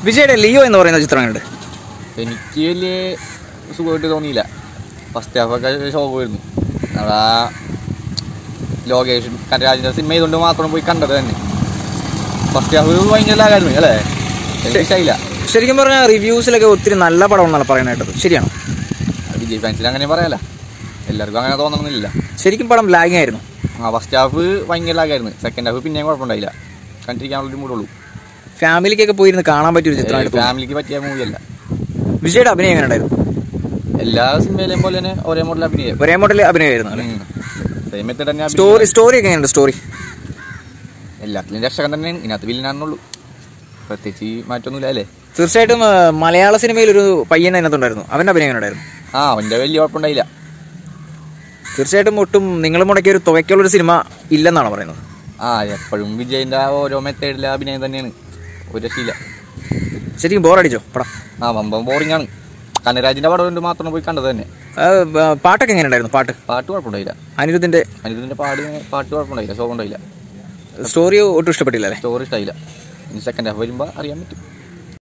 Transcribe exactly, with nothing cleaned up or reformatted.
വിജയുടെ ലിയോ എന്ന് പറയുന്ന ചിത്രമുണ്ട്. എനിക്ക് വലിയ സുഖമായിട്ട് തോന്നിയില്ല. ഫസ്റ്റ് ഹാഫൊക്കെ ശോകമായിരുന്നു. അതാ ലോകേഷ് കനരാജിൻ്റെ സിനിമ ചെയ്തുകൊണ്ട് മാത്രം പോയി കണ്ടത് തന്നെ. ഫസ്റ്റ് ഹാഫ് ഭയങ്കര ലാഗായിരുന്നു അല്ലേ? എനിക്കിഷ്ടമായില്ല. ശരിക്കും പറഞ്ഞാൽ റിവ്യൂസിലൊക്കെ ഒത്തിരി നല്ല പടം എന്നാണ് പറയാനായിട്ടത്. ശരിയാണോ? വിജയ് ഫാൻസിൽ അങ്ങനെ പറയാല്ല, എല്ലാവർക്കും അങ്ങനെ തോന്നണമെന്നില്ല. ശരിക്കും പടം ലാഗിങ് ആയിരുന്നു. ആ ഫസ്റ്റ് ഹാഫ് ഭയങ്കര ലാഗായിരുന്നു. സെക്കൻഡ് ഹാഫ് പിന്നെയും കുഴപ്പമുണ്ടായില്ല, കണ്ടിരിക്കാനുള്ളൊരു മൂടുള്ളൂ. ഫാമിലിക്കൊക്കെ പോയിരുന്ന് കാണാൻ പറ്റിയൊരു ചിത്രമായിട്ട്. ഫാമിലിക്ക് പറ്റിയ മൂവിയല്ല. വിജയുടെ അഭിനയം എങ്ങനെ ഉണ്ടായിരുന്നു? എല്ലാ സിനിമയിലെയും പോലെ തന്നെ ഒരേ മോഡൽ അഭിനയം. ഒരേ മോഡൽ അഭിനയമായിരുന്നു. സെയിം മെത്തേഡ് തന്നെ. സ്റ്റോറി സ്റ്റോറി ഒക്കെ എങ്ങനെയുണ്ട്? സ്റ്റോറി എല്ലാത്തിലും രക്ഷകൻ തന്നെയാണ്, ഇതിനകത്ത് വില്ലനാണെന്നുള്ളൂ, പ്രത്യേകിച്ച് മാറ്റമൊന്നുമില്ല അല്ലേ? തീർച്ചയായിട്ടും. മലയാള സിനിമയിൽ ഒരു പയ്യൻ അതിനകത്തുണ്ടായിരുന്നു, അവൻ്റെ അഭിനയം എങ്ങനെ ഉണ്ടായിരുന്നു? ആ അവൻ്റെ വലിയ കുഴപ്പമുണ്ടായില്ല. തീർച്ചയായിട്ടും ഒട്ടും നിങ്ങൾ മുടക്കിയ ഒരു തുകയ്ക്കുള്ളൊരു സിനിമ ഇല്ലെന്നാണ് പറയുന്നത്. ആ എപ്പോഴും വിജയിൻ്റെ ഓരോ മെത്തേഡിലെ അഭിനയം തന്നെയാണ്, ഒരു രക്ഷയില്ല. ശരിക്കും ബോറടിച്ചോ പടം? ആ വമ്പം ബോറിംഗ് ആണ്. കനരാജിൻ്റെ പടം കൊണ്ട് മാത്രം പോയി കണ്ടത് തന്നെ. പാട്ടൊക്കെ എങ്ങനെ ഉണ്ടായിരുന്നു? പാട്ട് പാട്ട് കുഴപ്പമുണ്ടായില്ല. അനിരുദ്ധിൻ്റെ അനിരുദ്ധിൻ്റെ പാട് പാട്ട് കുഴപ്പമുണ്ടായില്ല, ശോകം ഉണ്ടായില്ല. സ്റ്റോറി ഒട്ടും ഇഷ്ടപ്പെട്ടില്ല അല്ലേ? സ്റ്റോറി ഇഷ്ടമായില്ല. ഇനി സെക്കൻഡ് ഹാഫ് വരുമ്പോൾ അറിയാൻ പറ്റും.